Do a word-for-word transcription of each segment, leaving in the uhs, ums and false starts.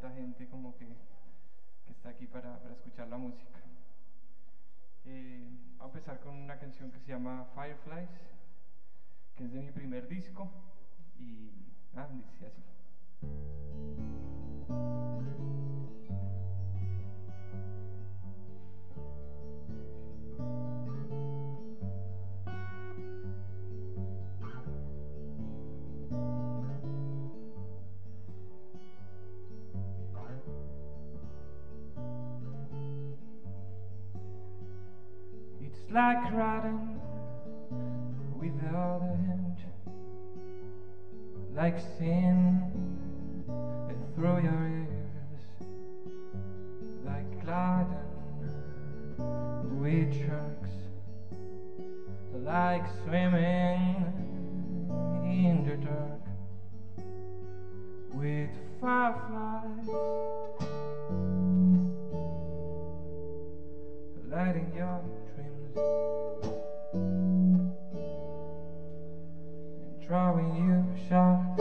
tanta gente como que, que está aquí para, para escuchar la música. Eh, voy a empezar con una canción que se llama Fireflies, que es de mi primer disco, y ah, dice así. It's like riding without a hand, like sin through your ears, like gliding with sharks, like swimming in the dark with fireflies, lighting your dreams and drawing you sharp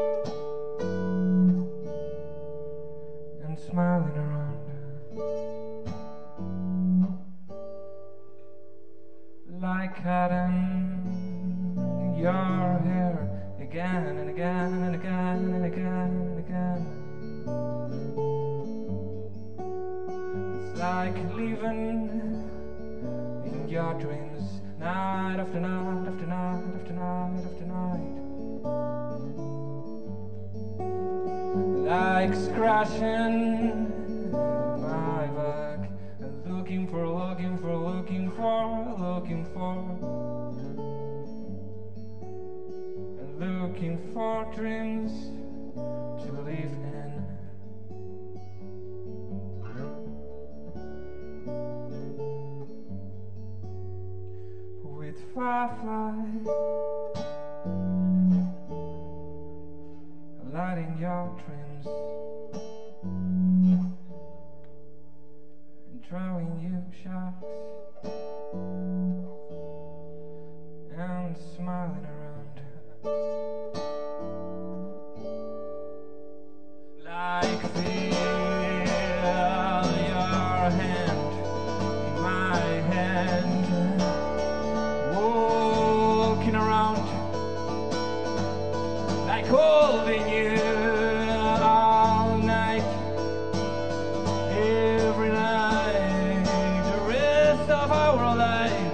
and smiling around, like cutting your hair again and again and again and again and again. It's like living in your dreams, night after night after night after night after night. Like scratching my back and looking for, looking for, looking for, looking for, and looking for dreams to live in. With fireflies lighting your dreams and drawing you sharks and smiling around, like feel your hand in my hand, walking around, like holding you all night, every night, the rest of our lives,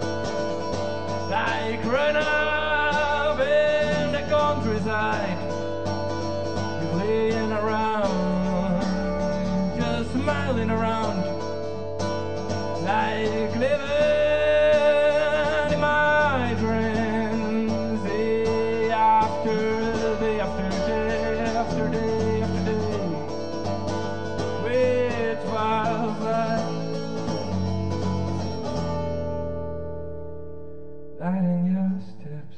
like growing up in the countryside, playing around, just smiling around, like living in my dreams, day after day after day after day after day, with fireflies lighting your steps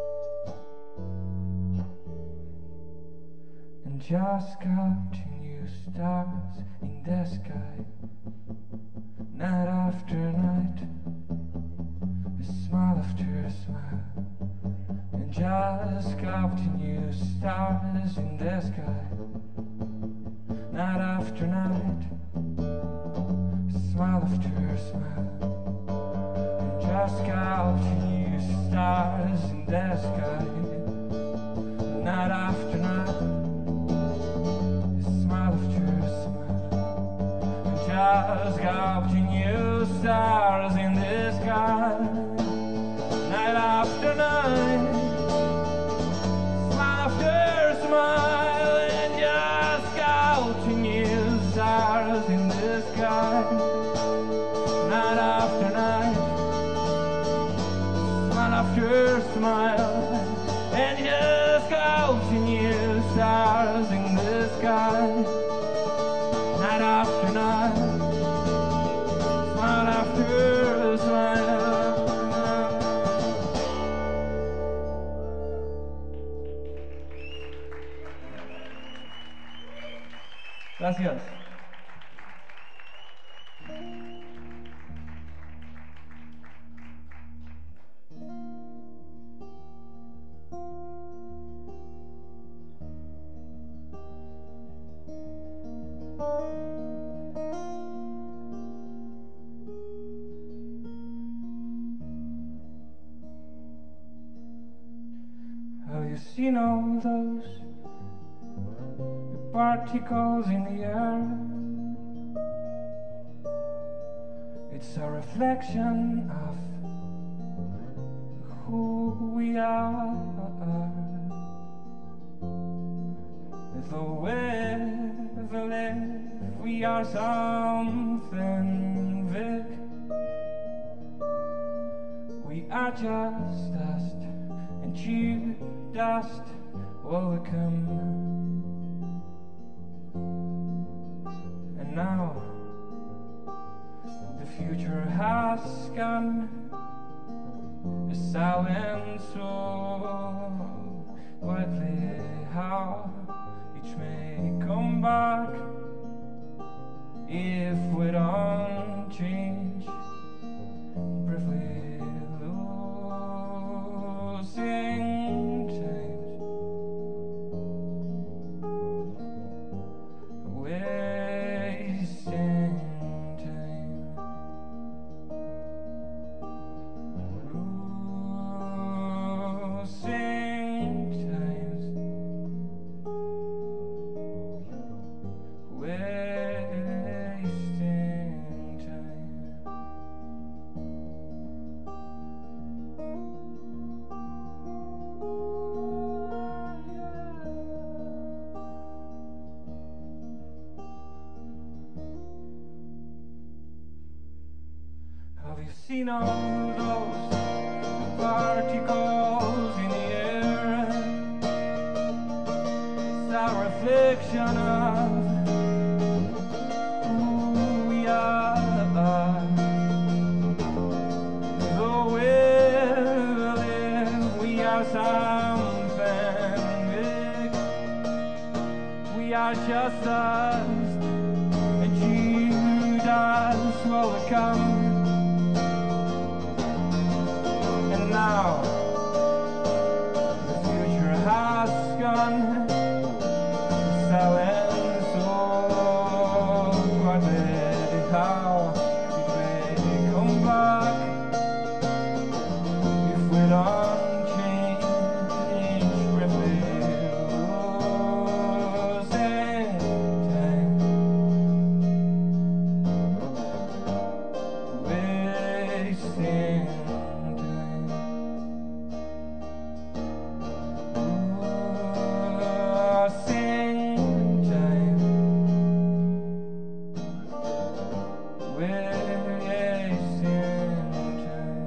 and just counting you stars in the sky, night after night, a smile after a smile, and just counting you stars in the sky, night after night, a smile after a smile, and just counting you stars in the sky, night after night, a smile after a smile, and just counting you stars in the sky, night after night, smile after smile, and just counting you stars in the sky, night after night, smile after smile, and just counting you stars in the sky, night after night, smile after smile. Gracias. seen all those particles in the air? It's a reflection of who we are. Though we've lived, we are something big. We are just dust, and you dust will come. And now the future has gone, a silent soul, quietly how each may come back if we don't change, briefly losing change, wasting time, losing times, wasting time. Have you seen all those particles in the air? It's a reflection of who we are. Though we live, we are something big. We are just dust, and you dust will come. And now the future has gone, silent soul, quiet how it may come back if we don't change, briefly losing time, wasting time, losing time, wasting time.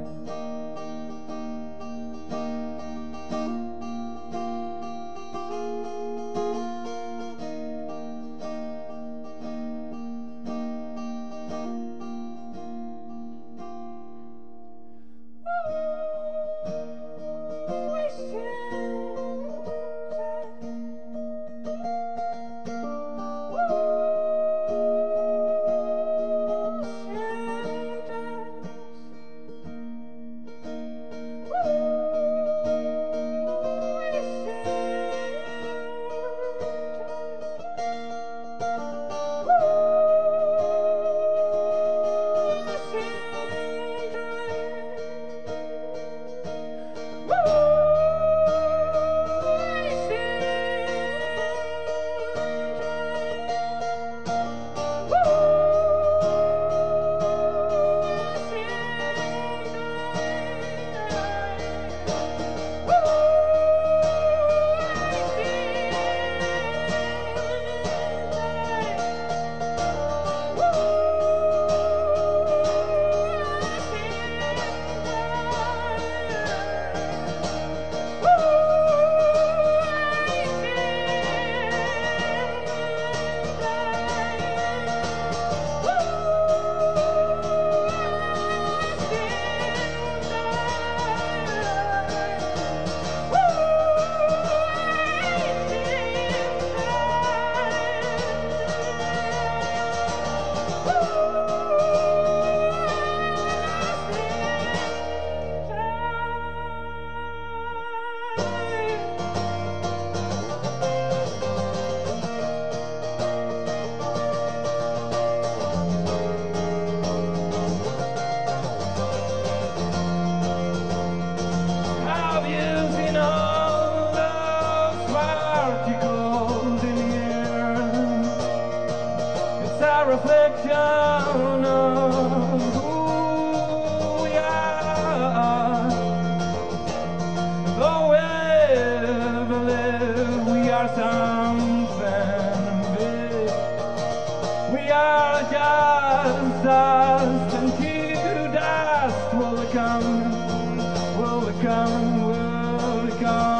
reflection of who we are. Though we ever live, we are something big. We are just dust, and to dust will become, will become, will become.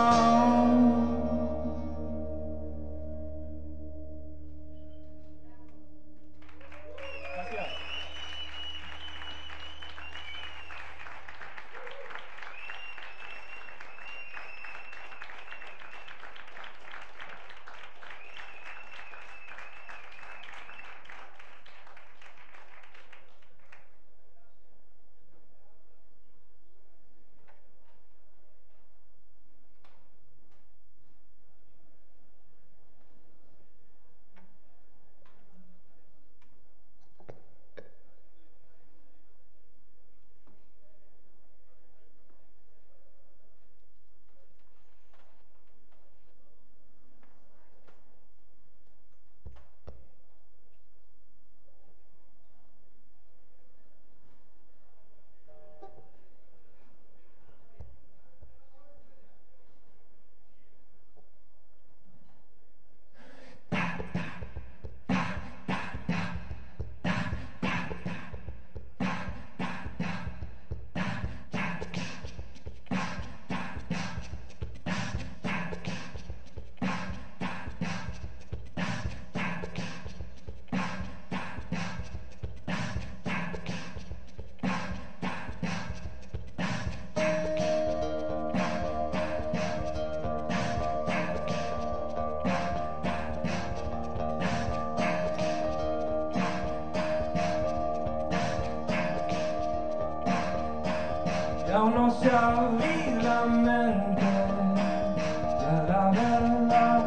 Ya uno se abrí la mente de la verdad,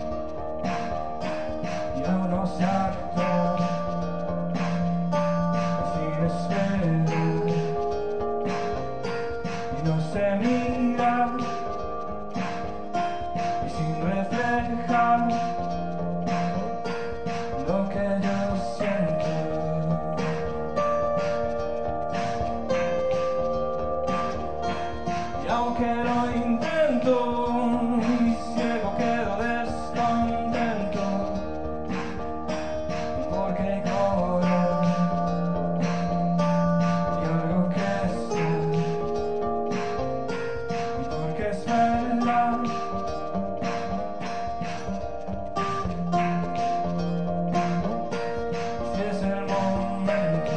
ya uno se actúa sin esperar y no se mira y sin reflejar lo que yo siento. Aunque lo intento y ciego quedo descontento, porque corre y algo que sé, y porque es verdad. Si es el momento.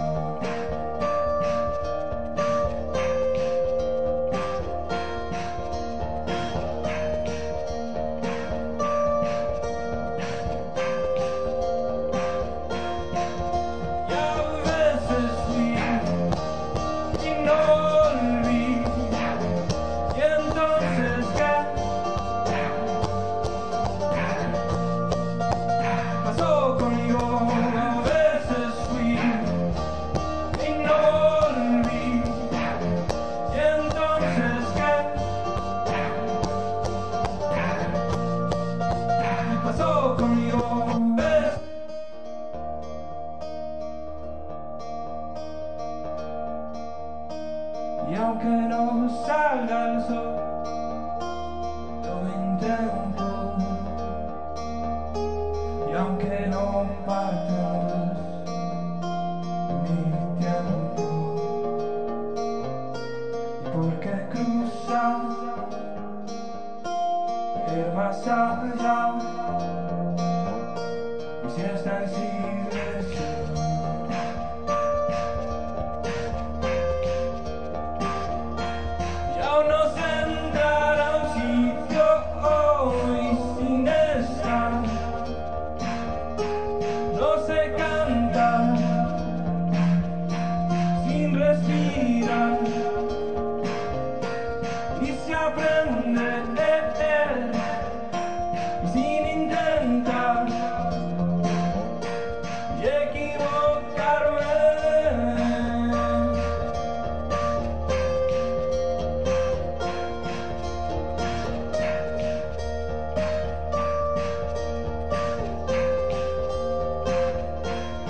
Y aunque no salga el sol, lo intento. Y aunque no parta mi tiempo, y porque cruzar, ir más allá, y si está en silencio. Y se aprende sin intentar y equivocarme. Y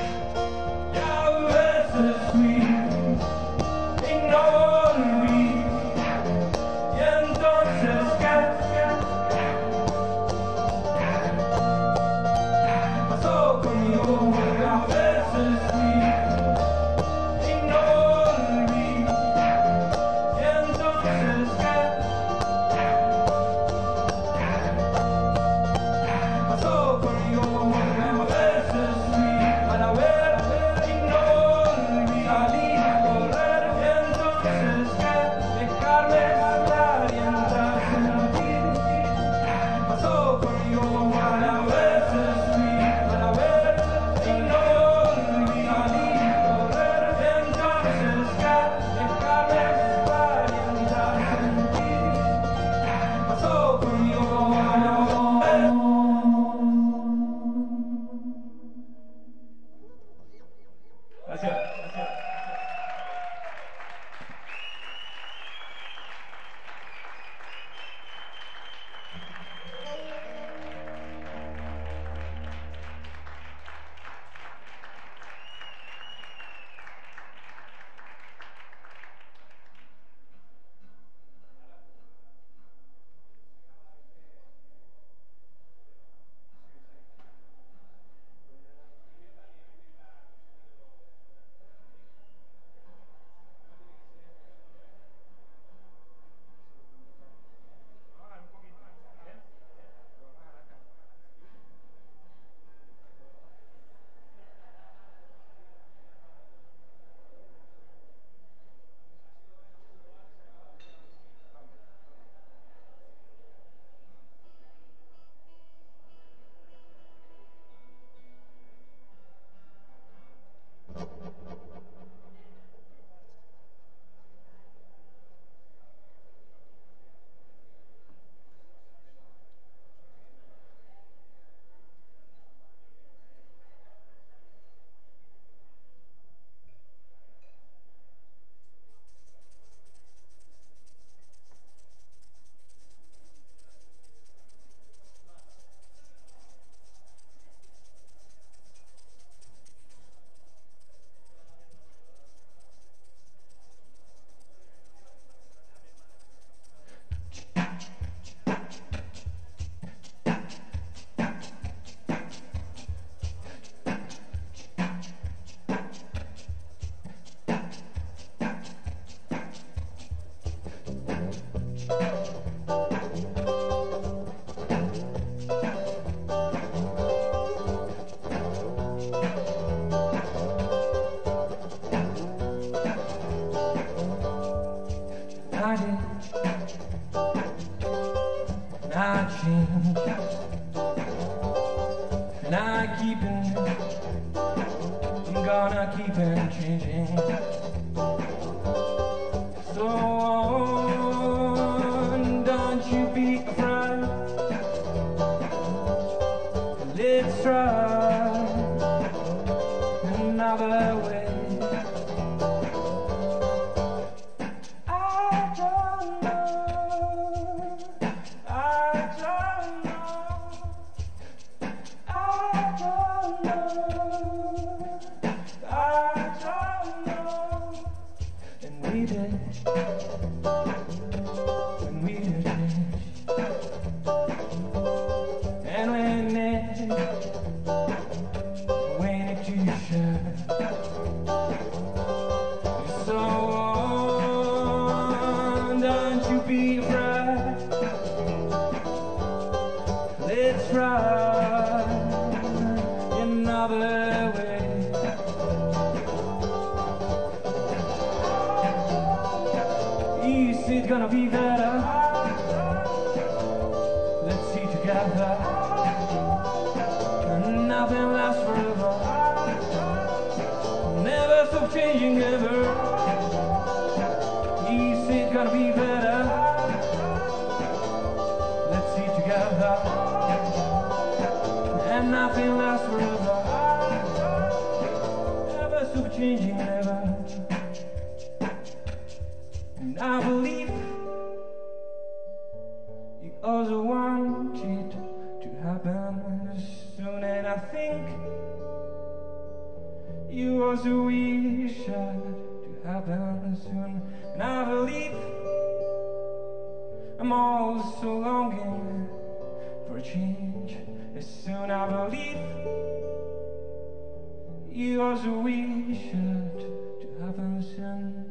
You also wish to have a son.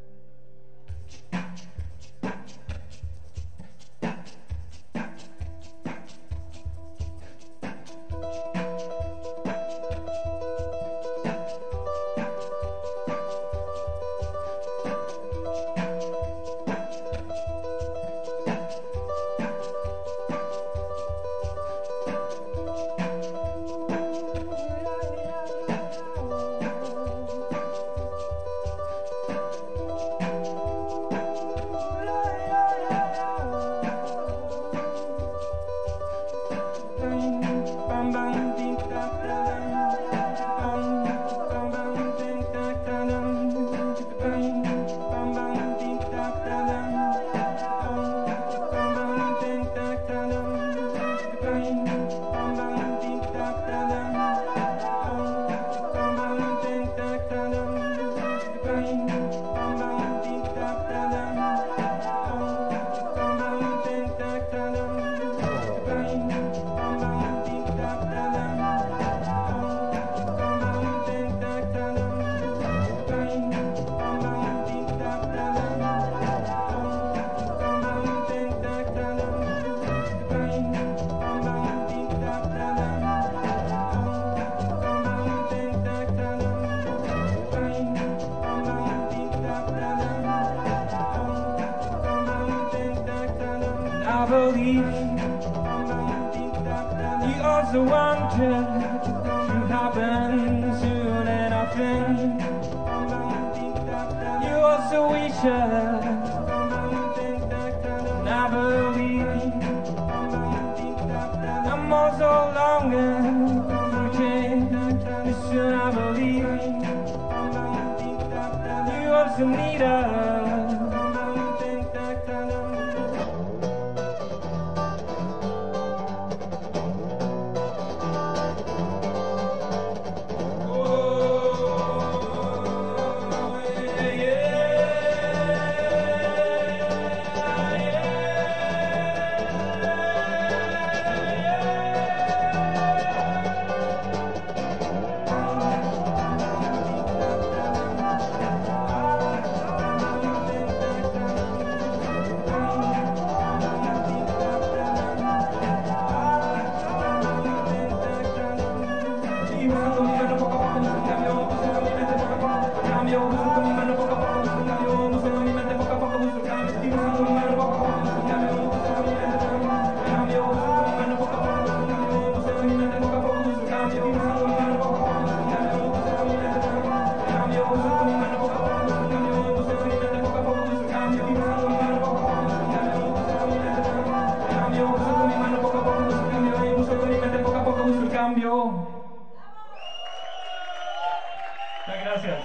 I believe you also wanted to happen soon, and I think you also wish it. And I believe I'm also longing for change. And soon I believe you also need us. Muchas gracias.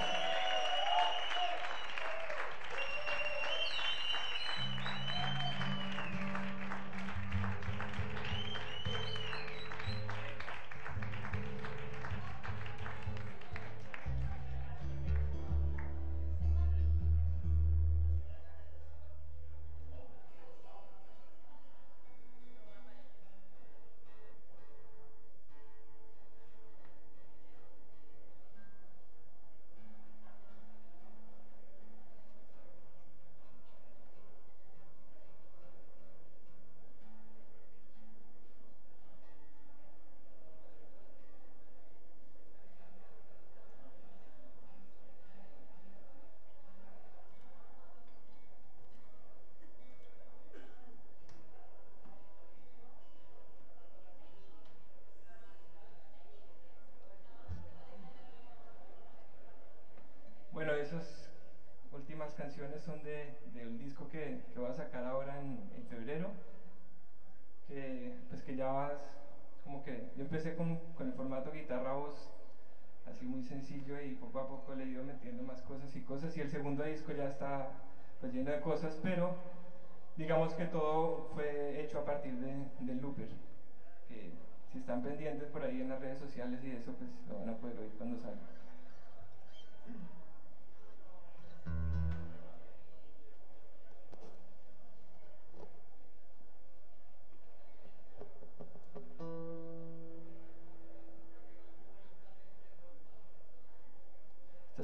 Bueno, esas últimas canciones son de, del disco que, que voy a sacar ahora en, en febrero, que pues que ya vas, como que yo empecé con, con el formato guitarra-voz, así muy sencillo, y poco a poco le he ido metiendo más cosas y cosas, y el segundo disco ya está pues lleno de cosas, pero digamos que todo fue hecho a partir de, del looper, que si están pendientes por ahí en las redes sociales y eso, pues lo van a poder oír cuando salga.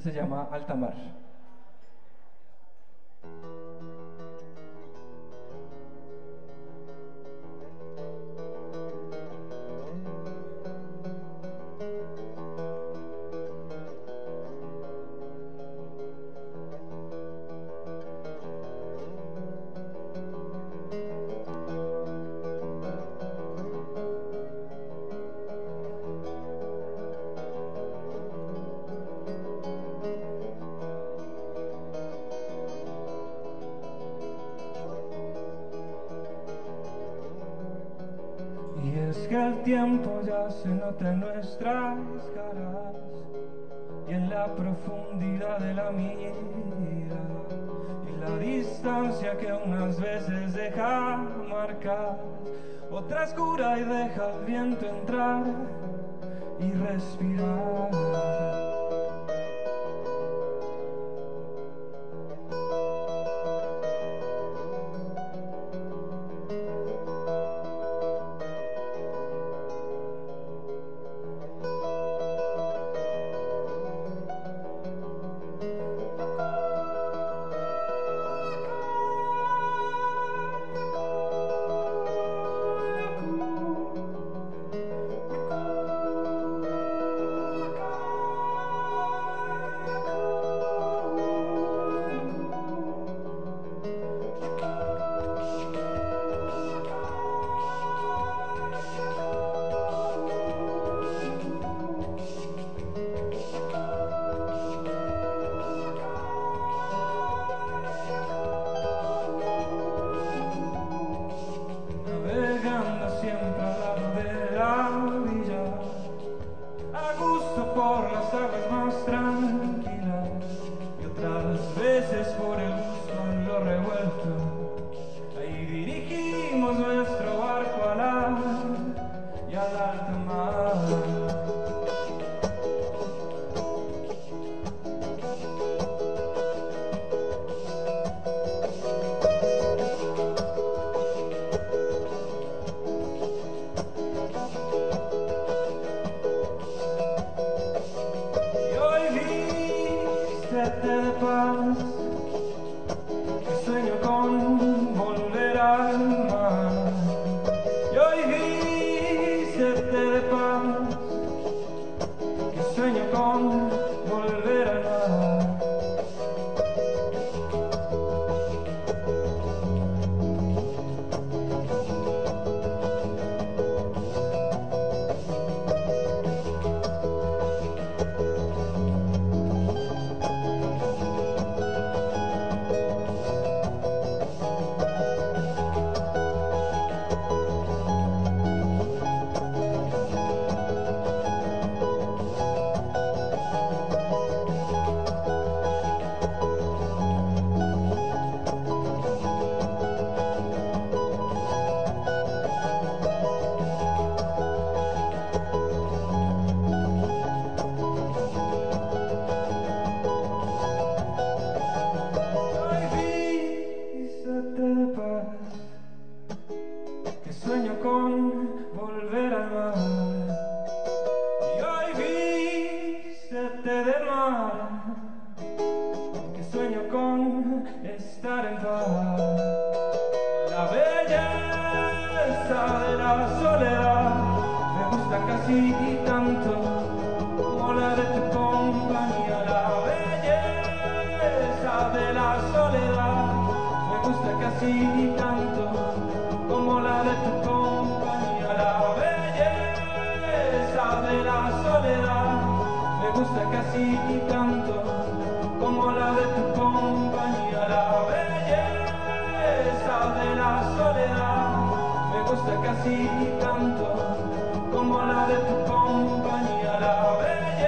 se llama Alta Mar. Es que el tiempo ya se nota en nuestras caras y en la profundidad de la mira y la distancia que unas veces deja marcar, otras cura y deja el viento entrar y respirar. Siempre al lado de la villa, a gusto por las aguas más tranquilas y otras veces por el gusto en lo revuelto. Ahí dirigimos nuestro barco al mar y al alta mar. De paz, que sueño con volver al mar. Y hoy vístete de paz, que sueño con volver al mar. Que sueño con volver al mar. Y hoy vístete de mar, que sueño con estar en paz. La belleza de la soledad me gusta casi tanto como la de tu compañía. La belleza de la soledad me gusta casi tanto como la de tu compañía. La belleza de la soledad me gusta casi tanto como la de tu compañía. La belleza de la soledad me gusta casi tanto como la de tu compañía. La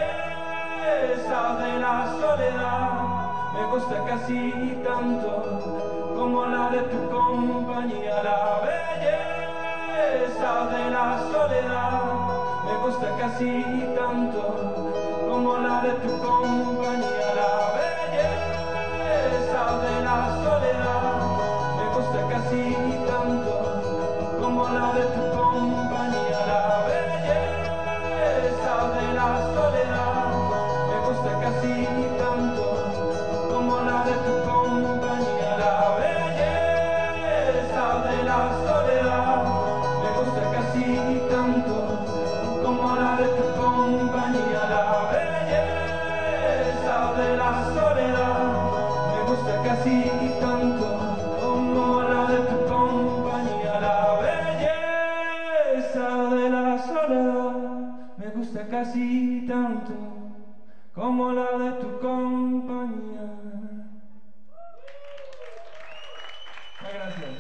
belleza de la soledad me gusta casi tanto como la de tu compañía. La belleza de la soledad me gusta casi tanto como la de tu compañía. La belleza de la soledad me gusta casi tanto como la de tu compañía. La belleza de la soledad me gusta casi tanto tanto como la de tu compañía. Muchas gracias.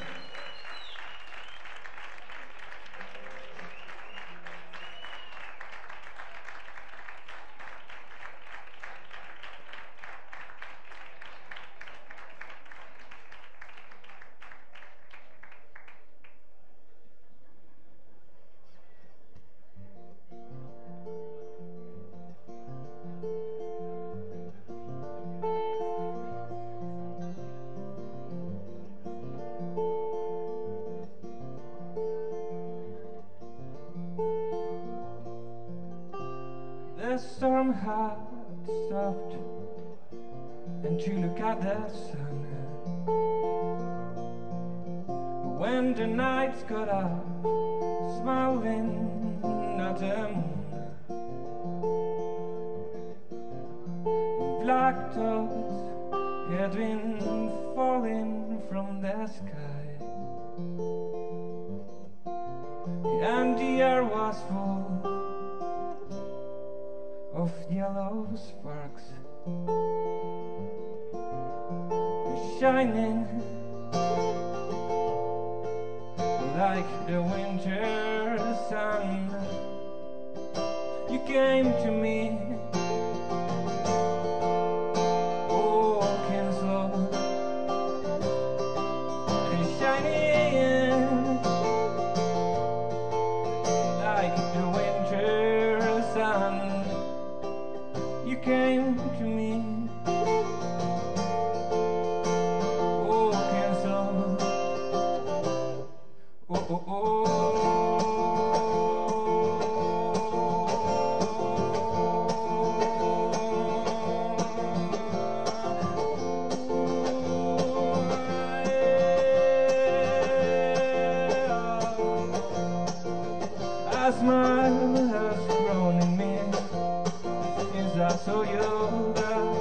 The storm had stopped, and you look at the sun. When the nights got up, smiling at the moon, and black dots had been falling from the sky, and the air was full of yellow sparks shining like the winter sun. You came to me walking slow and shining like the winter sun. You came to me walking slow. Oh, oh, oh. A smile has grown in me since I saw you there,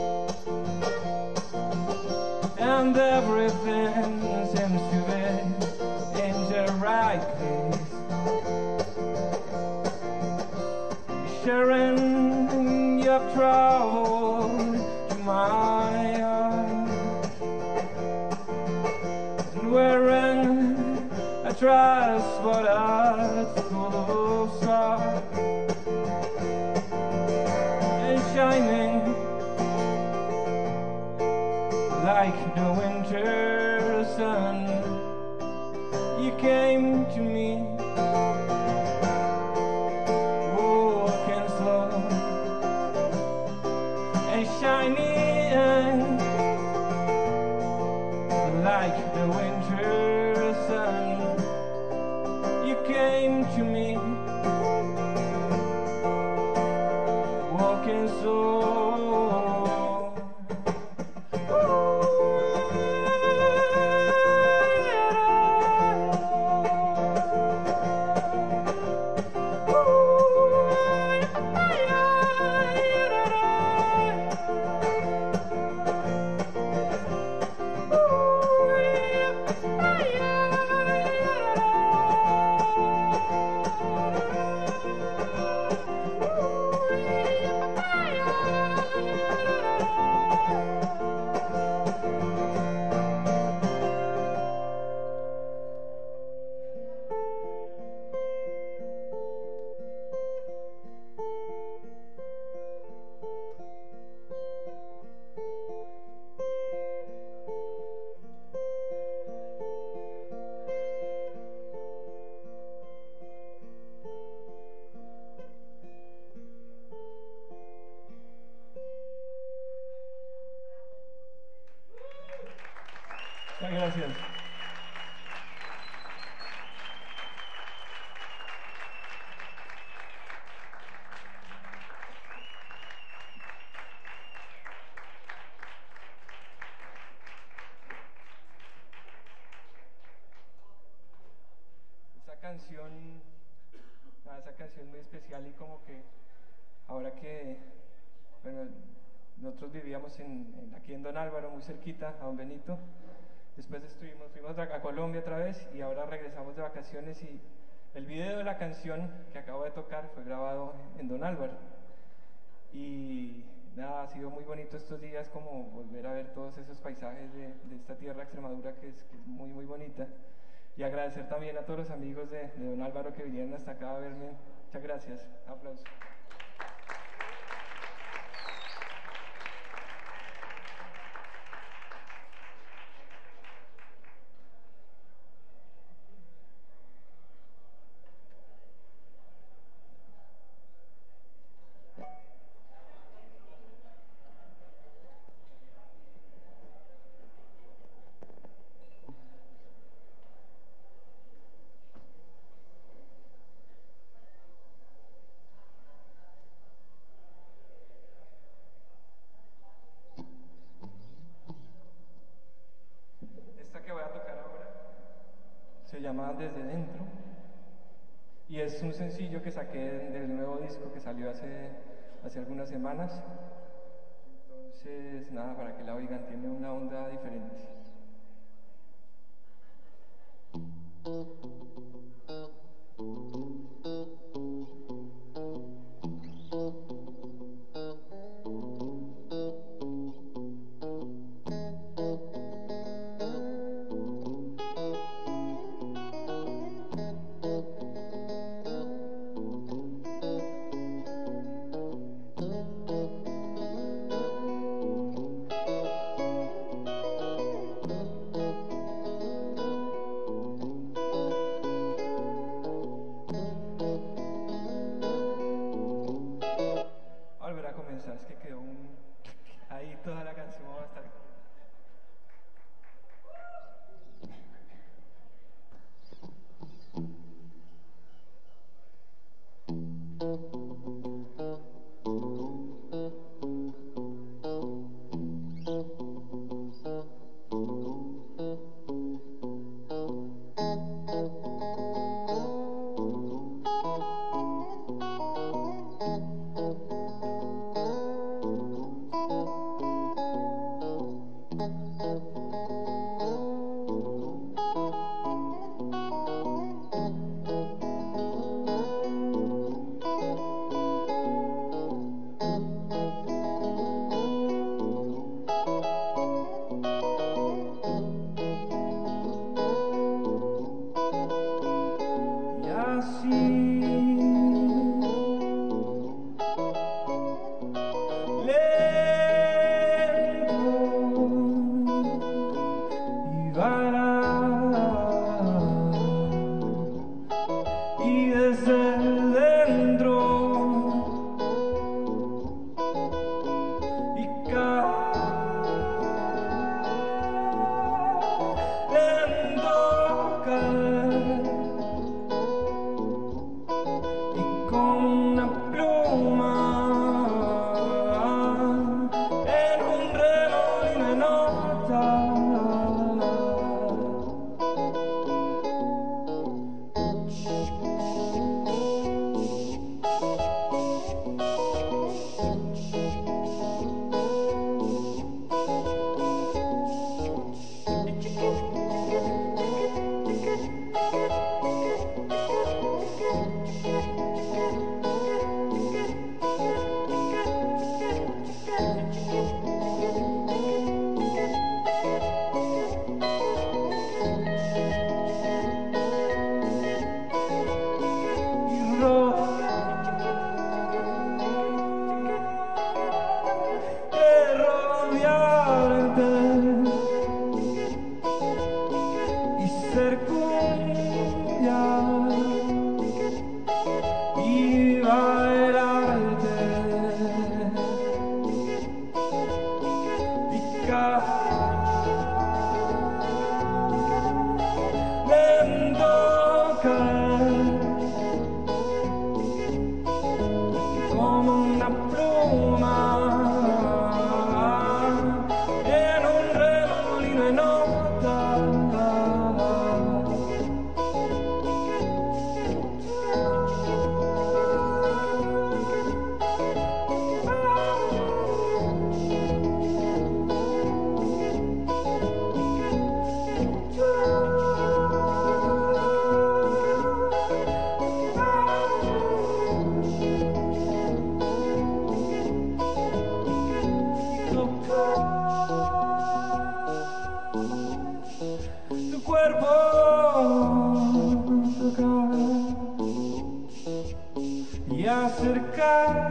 and everything seems to be in the right place. Sharing your trouble to my heart, and wearing a dress for that full of stars, and shining like the winter sun. You came to me walking slow and shining like the winter sun. You came to me walking slow. Muchas gracias. Esa canción, ah, esa canción muy especial, y como que ahora que, bueno, nosotros vivíamos en, en- aquí en Don Álvaro, muy cerquita a Don Benito. Después estuvimos, fuimos a, a Colombia otra vez y ahora regresamos de vacaciones, y el video de la canción que acabo de tocar fue grabado en Don Álvaro. Y nada, ha sido muy bonito estos días como volver a ver todos esos paisajes de, de esta tierra Extremadura que es, que es muy muy bonita. Y agradecer también a todos los amigos de, de don Álvaro que vinieron hasta acá a verme. Muchas gracias. Aplausos. Se llama Desde Dentro y es un sencillo que saqué del nuevo disco que salió hace, hace algunas semanas. Entonces, nada, para que la oigan, tiene una onda diferente. Es que quedó un... ahí toda la canción va a estar...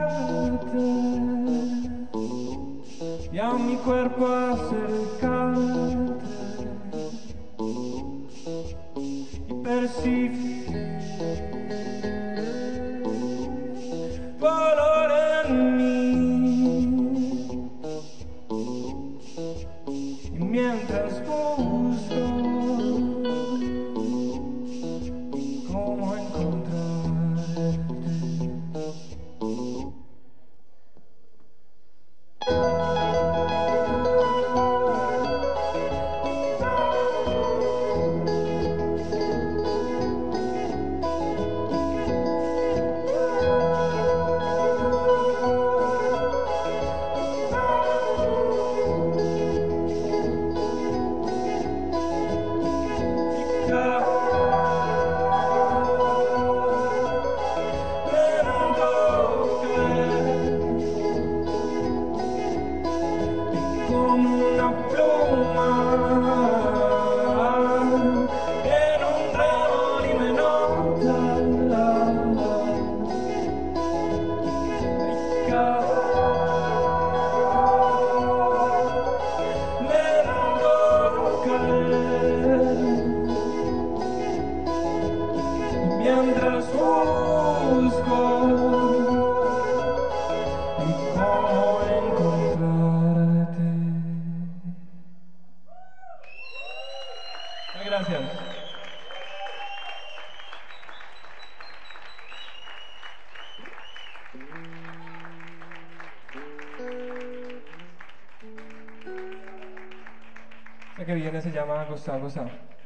tocarte y a mi cuerpo acercarte y percibir tu olor en mí, y mientras busco cómo encontrarte. Mientras busco cómo encontrarte. Muchas gracias. La que viene se llama Gozar, Gozar.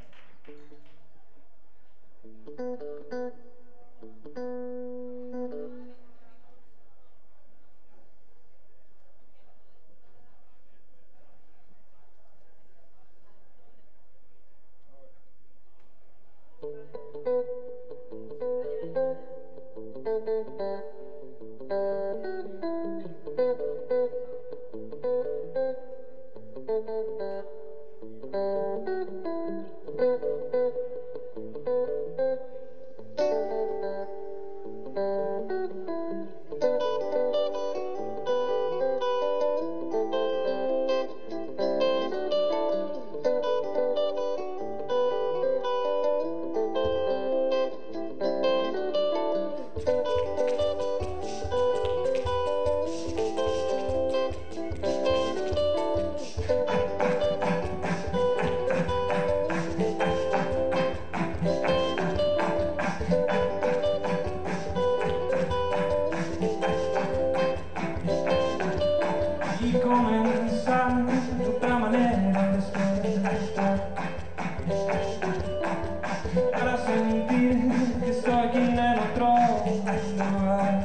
Y comenzar de otra manera después, para sentir que estoy aquí en el otro lugar,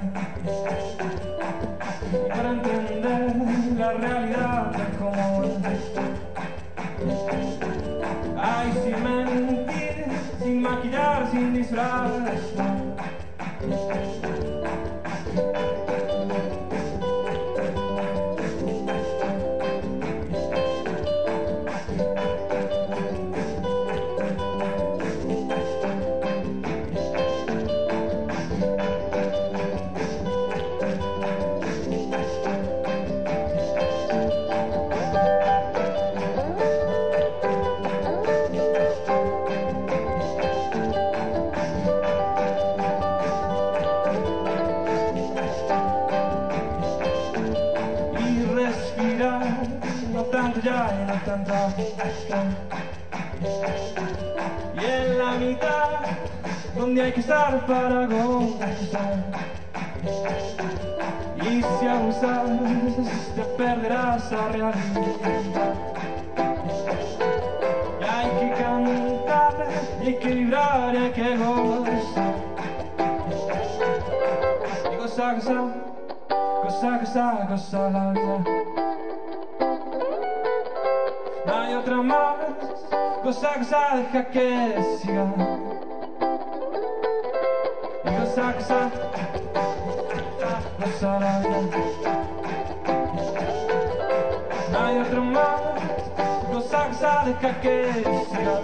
y para entender la realidad de cómo es. Ay, sin mentir, sin maquillar, sin disfraz. No tanto ya y no tanto y en la mitad donde hay que estar para gozar, y si abusas te perderás la realidad, y hay que cantar y hay que vibrar y hay que gozar, y gozar, gozar, gozar, gozar, gozar la vida. No hay otra más, cosa, cosa, deja que siga. Y cosa, cosa, cosa la vida. No hay otra más, cosa, cosa, deja que siga.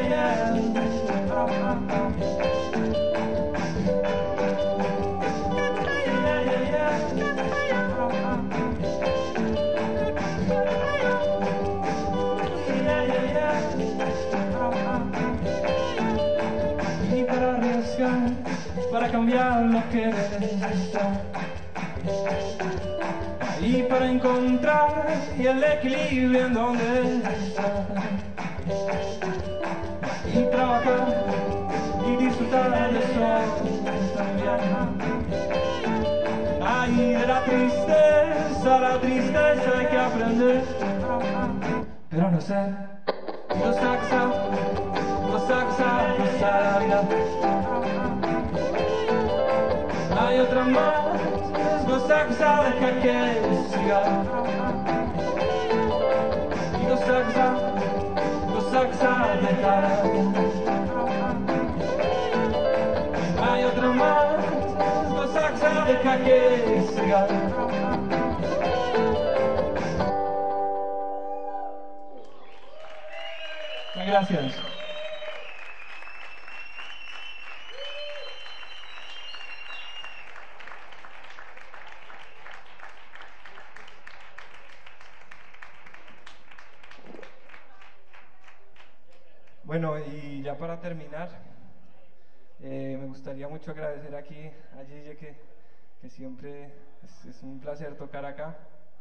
Y para arriesgar, para cambiar lo que está, y para encontrar y el equilibrio en donde está, y trabajar y disfrutar del sol también. Ay, de la tristeza, la tristeza hay que aprender, pero no sé, no saxa, no saxa, no salga. Hay otra más, no saxa, deja que siga. Y no saxa, no saxa, deja. Hay otra más, no saxa, deja que siga. Gracias. Bueno, y ya para terminar, eh, me gustaría mucho agradecer aquí a Gille, que, que siempre es, es un placer tocar acá,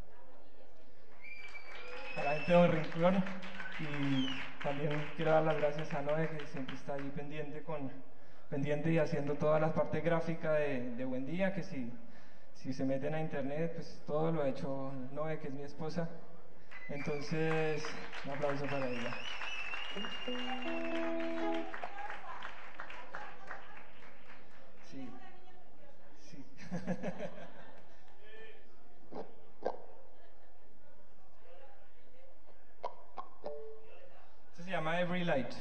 a la gente de Don Rincón, y también quiero dar las gracias a Noé, que siempre está ahí pendiente, con, pendiente y haciendo toda la parte gráfica de, de Buen Día, que si, si se meten a internet, pues todo lo ha hecho Noé, que es mi esposa. Entonces, un aplauso para ella. Sí, sí. Esto se llama Every Light.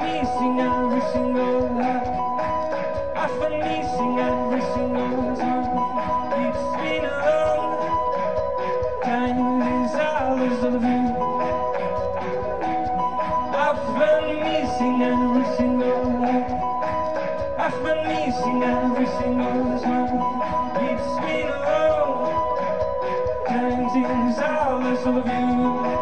missing every single night. I've been missing every single time. It's been a long time since I was of you. I've been missing every single night. I've been missing every single time. It's been a long time since I was of you.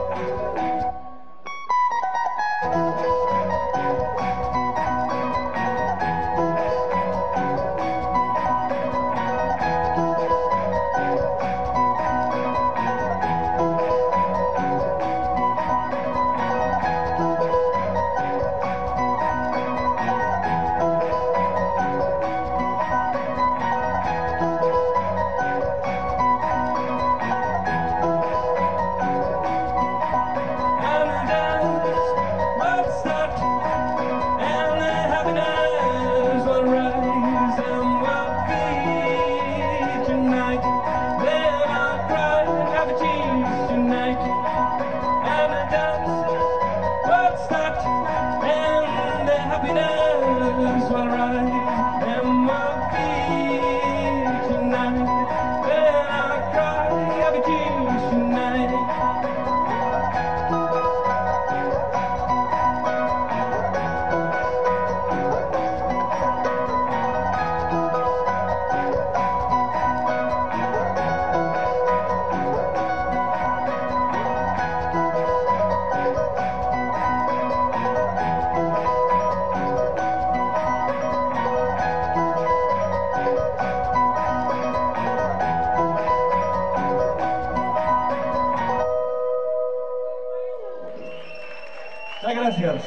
Gracias.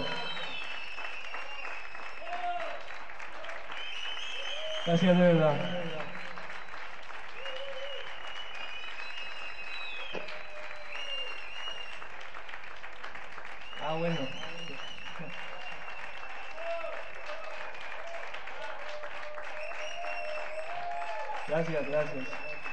Gracias de verdad. Ah, bueno. Gracias, gracias.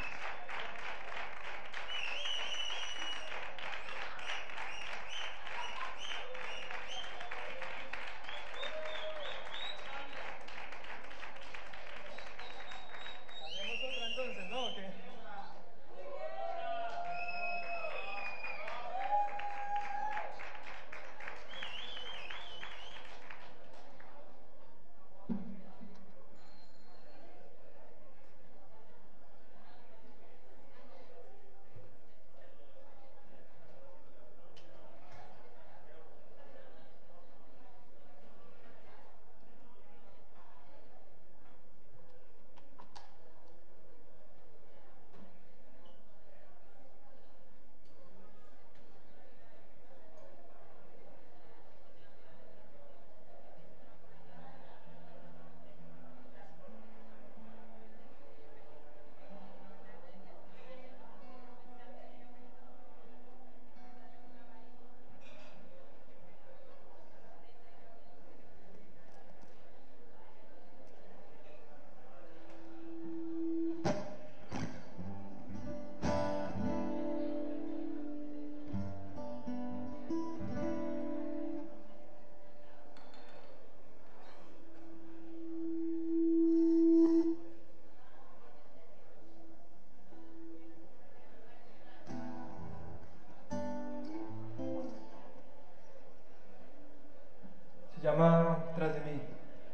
Se llama Tras de mí.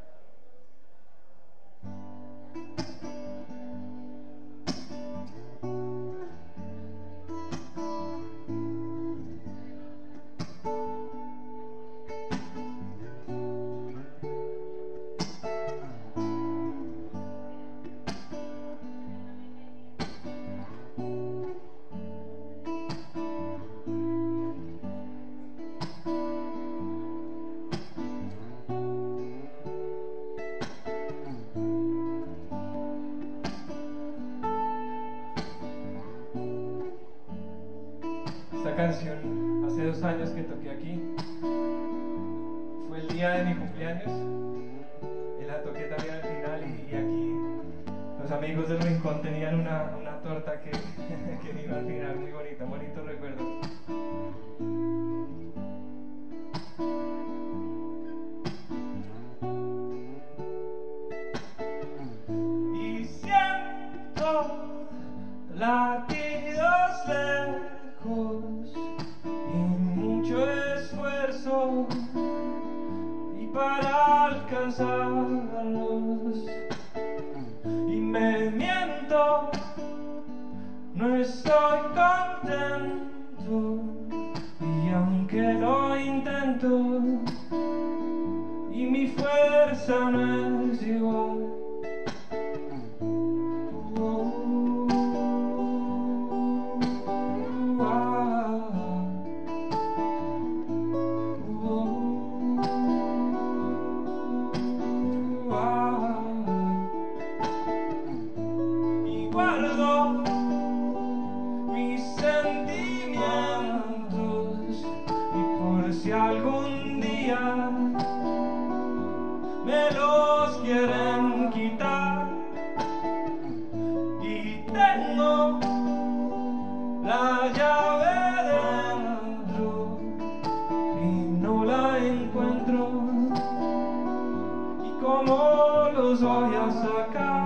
Esta canción, hace dos años que toqué aquí, fue el día de mi cumpleaños, y la toqué también al final, y, y aquí los amigos del Rincón tenían una, una torta que, que vino al final, muy bonita, bonito recuerdo. para alcanzarlos. Y me miento, no estoy contento, y aunque lo intento, y mi fuerza no es igual. Guardo mis sentimientos, y por si algún día me los quieren quitar, y tengo la llave dentro y no la encuentro, y cómo los voy a sacar.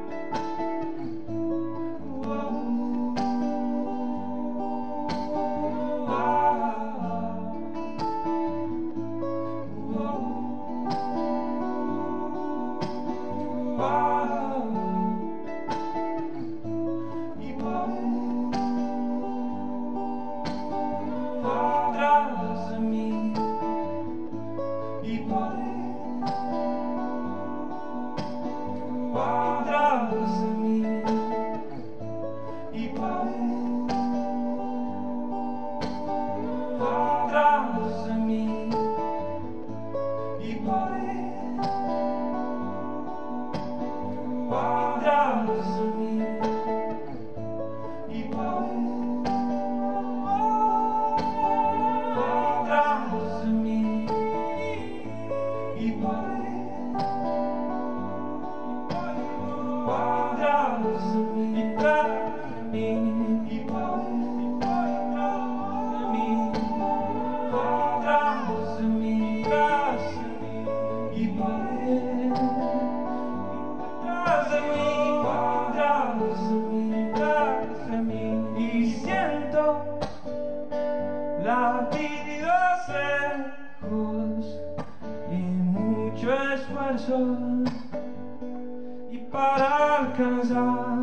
Latidos lejos y mucho esfuerzo, y para alcanzar